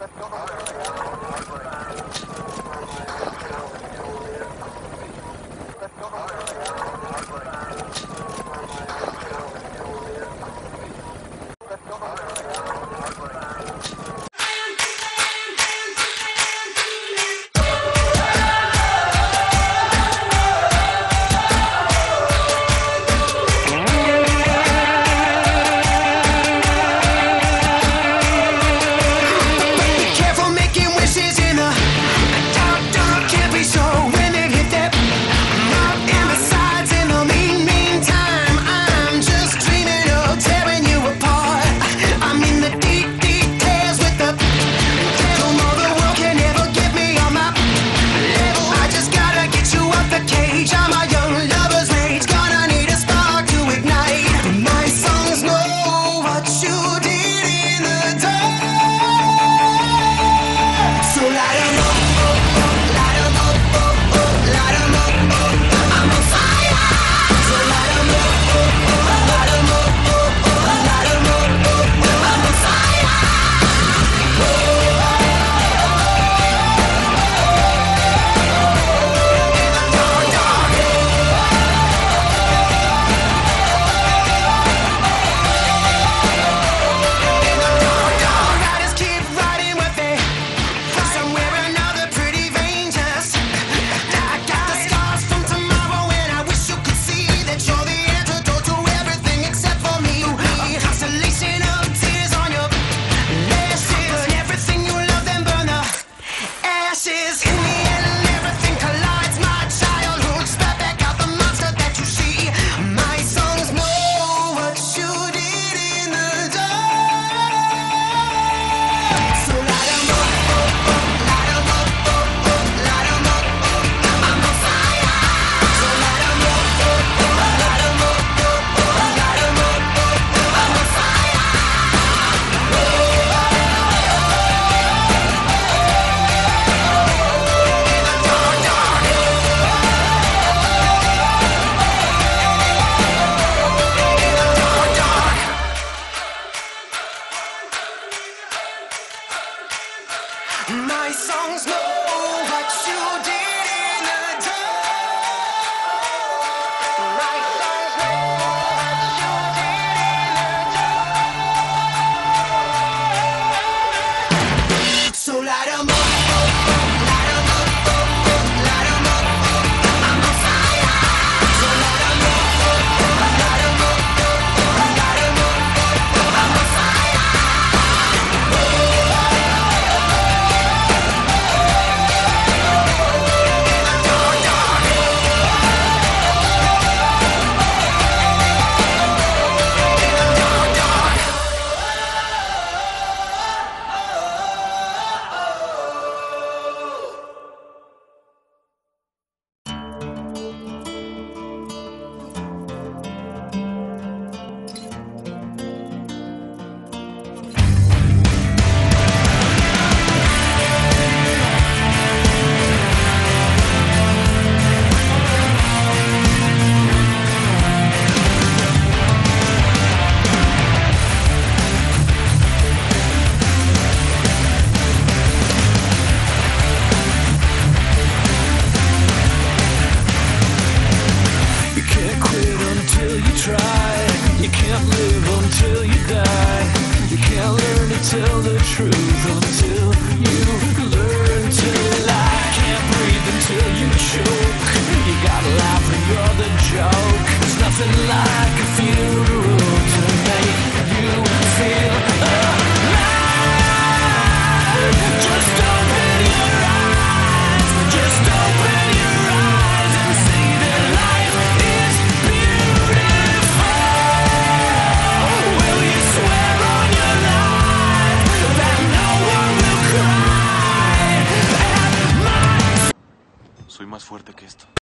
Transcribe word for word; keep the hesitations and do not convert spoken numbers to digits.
My songs know what you did in the dark. My songs know what you did in the dark. So light 'em up, light 'em up, light 'em up. I'm on fire. So light 'em up, light 'em up, light 'em up. I'm on fire. Tell the truth until you learn to lie. Can't breathe until you choke. You gotta laugh when you're the joke. There's nothing like a funeral to make you feel alive. Just open your eyes. Just open your eyes and see that life is beautiful. Will you swear on your life that no one will cry at my... Soy más fuerte que esto.